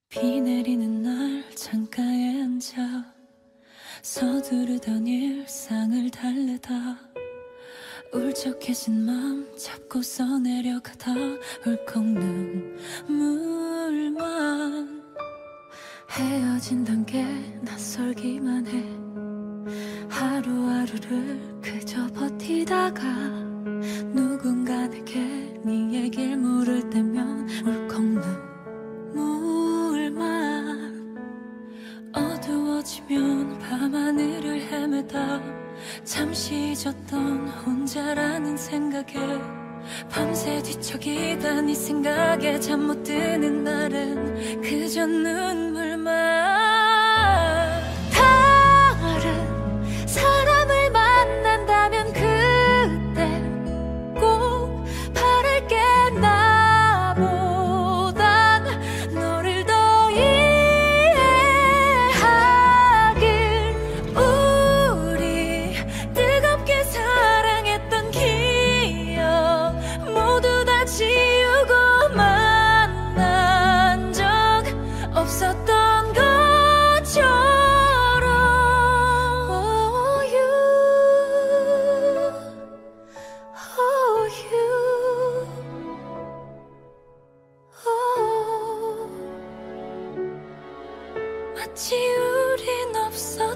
비 내리는 날 창가에 앉아 서두르던 일상을 달래다 울적해진 맘 잡고서 내려가다 울컥 눈물만 헤어진단 게 낯설기만 해 하루하루를 그저 버티다가 누군가 내게 네 얘길 물을 때면 울컥 눈물만 어두워지면 밤하늘을 헤매다 잠시 잊었던 혼자라는 생각에 밤새 뒤척이다 네 생각에 잠 못 드는 날엔 그저 눈물만 다른 사람을 만난다면 그때 꼭 바랄게 나보단 너를 더 이해하길 우리 뜨겁게 사랑했던 기억 모두 다 지우고 만난 적 없었던 것처럼 Oh you Oh you Oh 마치 우린 없었